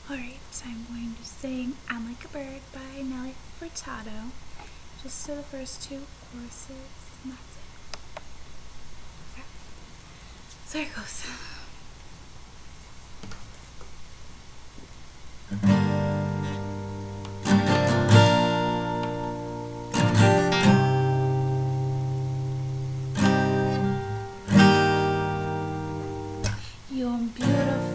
Alright, so I'm going to sing I'm Like a Bird by Nelly Furtado. Just to the first two choruses, and that's it. Okay. So here it goes. You're beautiful